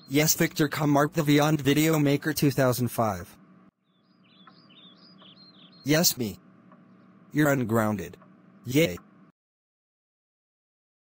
Yes, Victor, come mark the Beyond Video Maker 2005. Yes, me. You're ungrounded. Yay.